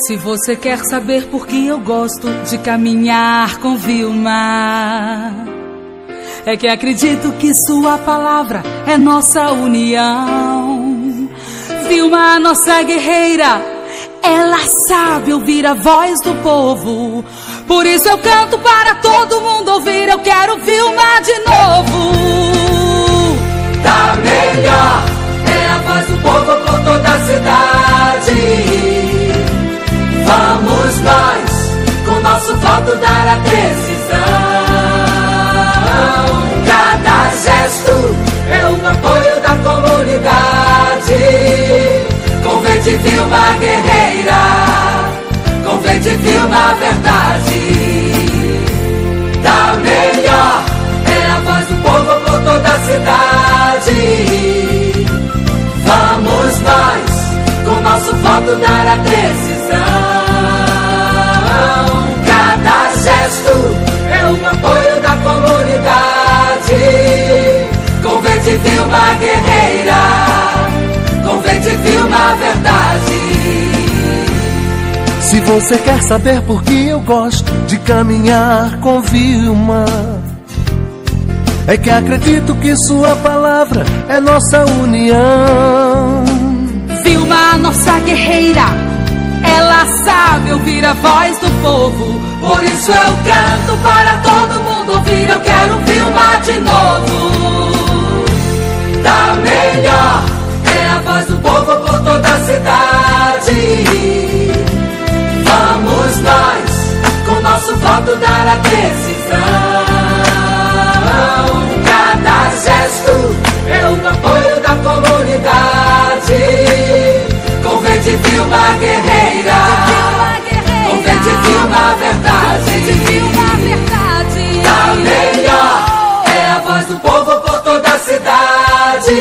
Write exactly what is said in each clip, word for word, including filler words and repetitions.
Se você quer saber por que eu gosto de caminhar com Vilma, é que acredito que sua palavra é nossa união. Vilma, nossa guerreira, ela sabe ouvir a voz do povo. Por isso eu canto para todo mundo ouvir. Eu quero Vilma de novo. Tá melhor, é a voz do povo por toda a cidade. Vamos nós, com nosso voto, dar a decisão. Cada gesto é um apoio da comunidade. Com verde Vilma guerreira, com verde Vilma verdade. Tá melhor, é a voz do povo por toda a cidade. Vamos nós, com nosso voto, dar a decisão. Cada gesto é um apoio da comunidade. Com verde Vilma guerreira, com verde Vilma verdade. Se você quer saber por que eu gosto de caminhar com Vilma, é que acredito que sua palavra é nossa união. Vilma, nossa guerreira, ela sabe ouvir a voz do povo. Por isso eu canto para todo mundo ouvir. Eu quero Vilma de novo. Tá melhor, é a voz do povo por toda a cidade. Vamos nós, com nosso voto, dar a decisão. Cada gesto é um apoio da comunidade. Com verde Vilma guerreira, com verde Vilma verdade. Tá melhor, é a voz do povo por toda a cidade.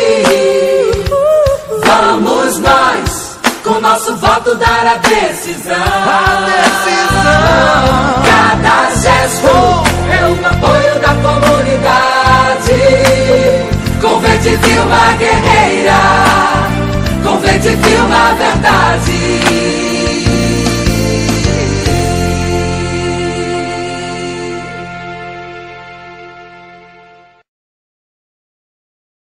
Vamos nós, com nosso voto, dar a decisão. A decisão. Cada gesto é um apoio da comunidade. Com verde Vilma guerreira, com verde Vilma verdade.